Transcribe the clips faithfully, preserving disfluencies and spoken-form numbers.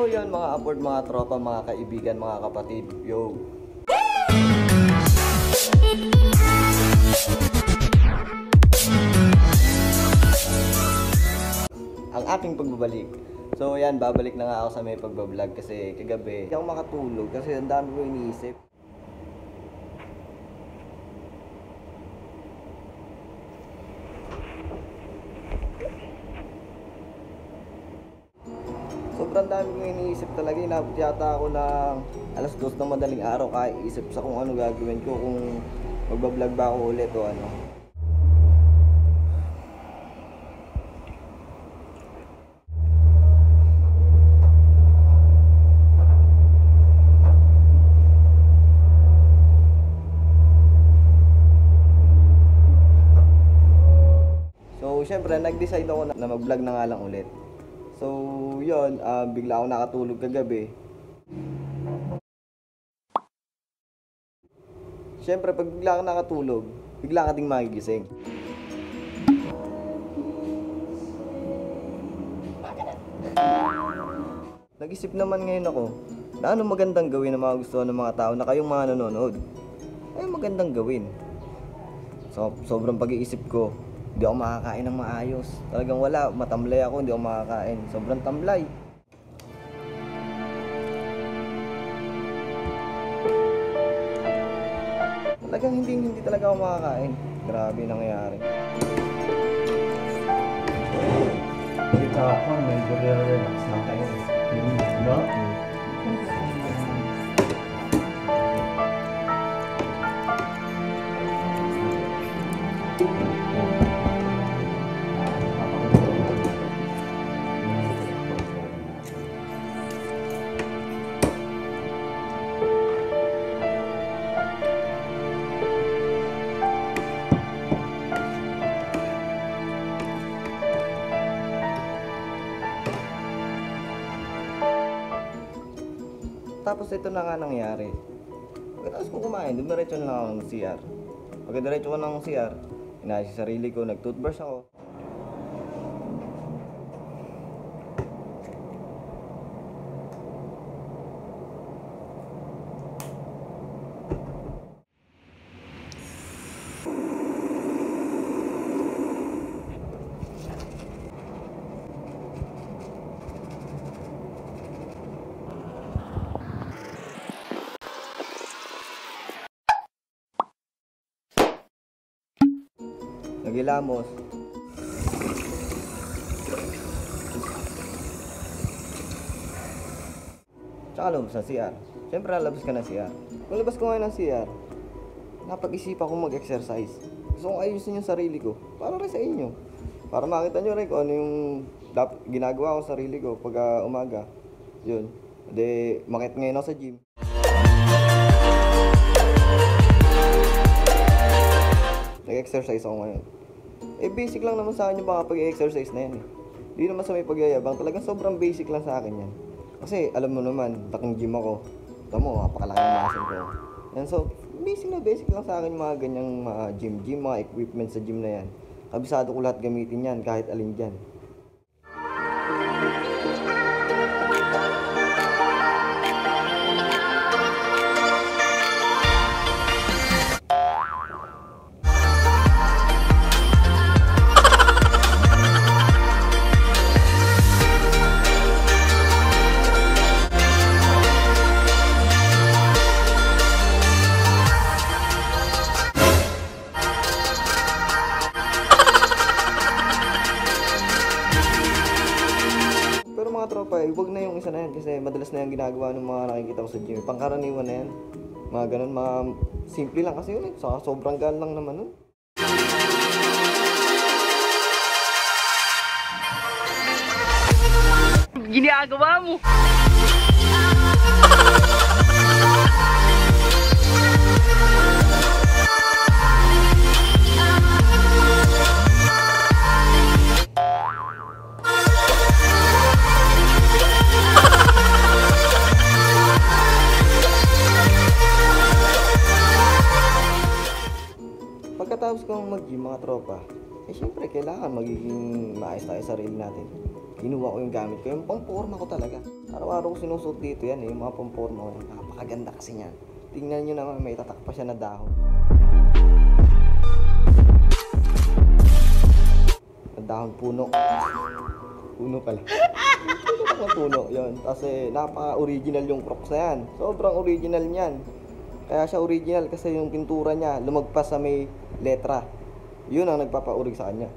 yun mga upward, mga tropa, mga kaibigan, mga kapatid. Yo! Ang aking pagbabalik. So yan, babalik na nga ako sa may pagbablog kasi kagabi hindi ako makatulog kasi ang dami ko iniisip. Sobrang dami ko iniisip talaga. Inabot yata ako ng alas dos ng madaling araw kaya isip sa kung ano gagawin ko, kung magbablog ba ako ulit o ano. So syempre nag-decide ako na, na mag-vlog na nga lang ulit. So yun, uh, bigla ako nakatulog kagabi. Siyempre, pag bigla ka nakatulog, bigla ka ding magigising. Nag-isip naman ngayon ako, na ano magandang gawin na mga gusto ng mga tao na kayong mga nanonood. Ay magandang gawin. So, sobrang pag-iisip ko, hindi ako makakain ng maayos. Talagang wala, matamlay ako, hindi ako makakain. Sobrang tamlay. Talagang hindi, hindi talaga ako makakain. Grabe nangyayari. Dito ako, medyo relax lang tayo. No? Tapos ito na nga nangyari. Pagkatapos ko kumain, dumiretso na lang ako ng C R. Pagkadiretso ko ng C R, inayos sa sarili ko, nag-toothbrush ako. Nagilamos. Tsaka lumabas ng C R. Siyempre lalabas ka ng C R. Kung labas ko ngayon ng C R, napag-isipan kong mag-exercise. Gusto kong ayusin yung sarili ko. Para rin sa inyo. Para makita nyo rin kung ano yung ginagawa ko sa sarili ko pag uh, umaga. Yun. Hindi, makit ngayon ako sa gym. Nag-exercise ako ngayon. Eh basic lang naman sa akin yung mga pag-exercise na yan eh. Hindi naman sa may pagyayabang, talagang sobrang basic lang sa akin yan. Kasi alam mo naman, taking gym ako. Ito mo, napakalaki ng muscle ko. And so, basic na basic lang sa akin yung mga ganyang mga gym-gym, mga equipment sa gym na yan. Kabisado ko lahat gamitin yan, kahit alin dyan. Tropa, eh, wag na yung isa na yan kasi madalas na yung ginagawa ng mga nakikita ko sa gym. Pangkaraniwan na yan. Mga ganun, mga simple lang kasi yun eh. Saka sobrang gaan lang naman nun. Ginagawa mo! Pagkatapos kong mag-gym mga tropa, eh syempre kailangan magiging maayos tayo sa sarili natin. Kinuha ko yung gamit ko, yung pang-forma ko talaga. Araw-araw araw-araw ko sinusuot dito yan eh, yung mga pamporma ko. Napakaganda kasi niyan. Tingnan nyo naman, may tatak pa siya na dahon. Na dahon puno. Puno pala. Puno na puno, yun. Kasi napaka-original yung Crocs na yan. Sobrang original niyan. Kaya siya original kasi yung pintura niya lumagpas sa may letra. Yun ang nagpapaurig sa kanya.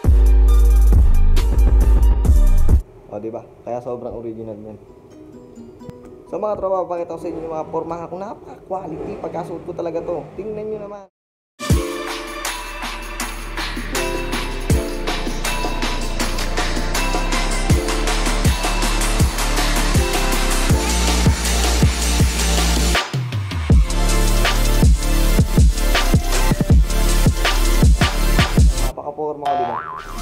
O, diba? Kaya sobrang original yan. Sa mga trabaho, pakita ko sa inyo yung mga porma kung napaka-quality. Pagkasuot ko talaga to. Tingnan nyo naman. Napaka-porma ko, diba?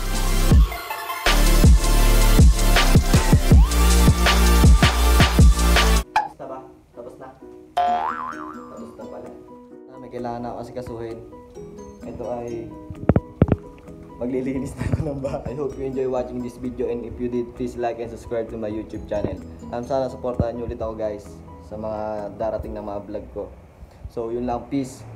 Kailangan na ako kasi kasuhin. Ito ay maglilinis na ako ng bahay. I hope you enjoy watching this video, and if you did, please like and subscribe to my YouTube channel. Um, sana supportahan nyo ulit ako guys sa mga darating na mga vlog ko. So yun lang, peace.